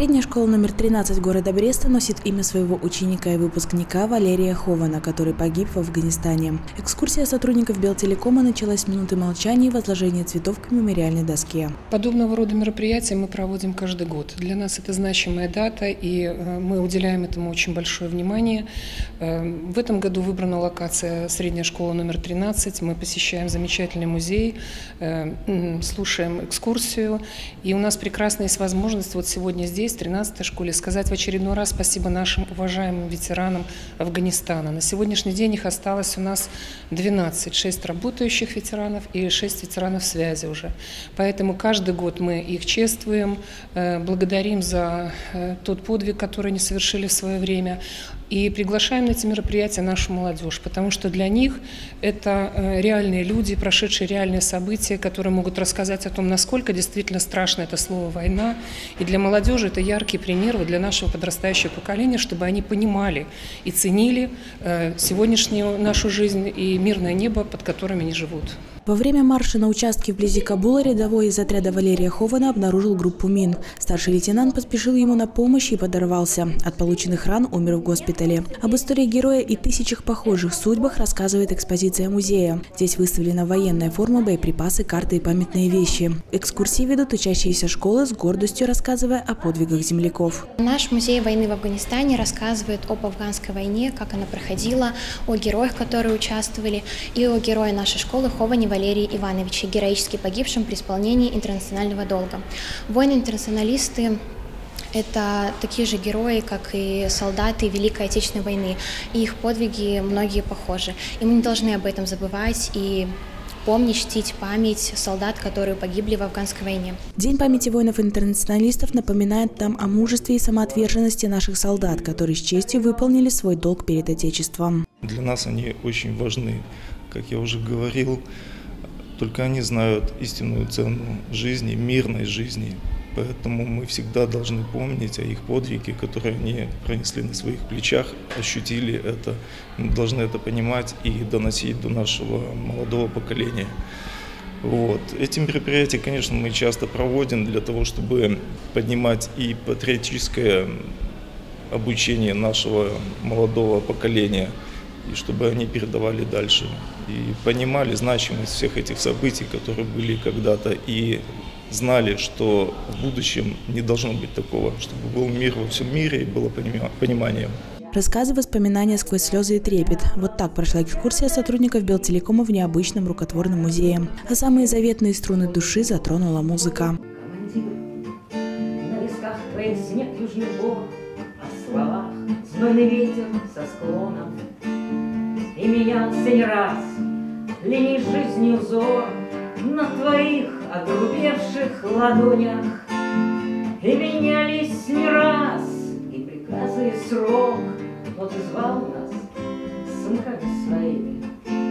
Средняя школа номер 13 города Бреста носит имя своего ученика и выпускника Валерия Хована, который погиб в Афганистане. Экскурсия сотрудников Белтелекома началась с минуты молчания и возложения цветов к мемориальной доске. Подобного рода мероприятия мы проводим каждый год. Для нас это значимая дата, и мы уделяем этому очень большое внимание. В этом году выбрана локация средняя школа номер 13. Мы посещаем замечательный музей, слушаем экскурсию, и у нас прекрасная есть возможность вот сегодня здесь, в 13-й школе, сказать в очередной раз спасибо нашим уважаемым ветеранам Афганистана. На сегодняшний день их осталось у нас 12, 6 работающих ветеранов и 6 ветеранов связи уже. Поэтому каждый год мы их чествуем, благодарим за тот подвиг, который они совершили в свое время, и приглашаем на эти мероприятия нашу молодежь, потому что для них это реальные люди, прошедшие реальные события, которые могут рассказать о том, насколько действительно страшно это слово «война». И для молодежи это яркий пример для нашего подрастающего поколения, чтобы они понимали и ценили сегодняшнюю нашу жизнь и мирное небо, под которыми они живут. Во время марша на участке вблизи Кабула рядовой из отряда Валерия Хована обнаружил группу мин. Старший лейтенант поспешил ему на помощь и подорвался. От полученных ран умер в госпитале. Об истории героя и тысячах похожих судьбах рассказывает экспозиция музея. Здесь выставлена военная форма, боеприпасы, карты и памятные вещи. Экскурсии ведут учащиеся школы, с гордостью рассказывая о подвигах земляков. Наш музей войны в Афганистане рассказывает об афганской войне, как она проходила, о героях, которые участвовали, и о герое нашей школы Ховане Валерии Ивановиче, героически погибшем при исполнении интернационального долга. Воины-интернационалисты – это такие же герои, как и солдаты Великой Отечественной войны, и их подвиги многие похожи. И мы не должны об этом забывать и помнить, чтить память солдат, которые погибли в афганской войне. День памяти воинов-интернационалистов напоминает нам о мужестве и самоотверженности наших солдат, которые с честью выполнили свой долг перед Отечеством. Для нас они очень важны, как я уже говорил. Только они знают истинную цену жизни, мирной жизни. Поэтому мы всегда должны помнить о их подвиге, которые они пронесли на своих плечах, ощутили это. Мы должны это понимать и доносить до нашего молодого поколения. Вот. Эти мероприятия, конечно, мы часто проводим для того, чтобы поднимать и патриотическое обучение нашего молодого поколения, и чтобы они передавали дальше и понимали значимость всех этих событий, которые были когда-то, и знали, что в будущем не должно быть такого, чтобы был мир во всем мире и было понимание. Рассказы, воспоминания сквозь слезы и трепет. Вот так прошла экскурсия сотрудников Белтелекома в необычном рукотворном музее. А самые заветные струны души затронула музыка. На висках твоих снег южных гор, а в словах знойный ветер со склонов. И менялся не раз линий жизни узор на твоих огрубевших ладонях. И менялись не раз и приказы, и срок, но ты звал нас сынками своими.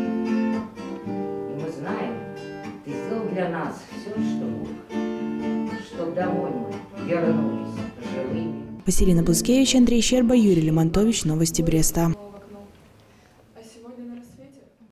И мы знаем, ты сделал для нас все, что мог, чтоб домой мы вернулись живыми. Василина Блускевич, Андрей Щерба, Юрий Лемонтович. Новости Бреста.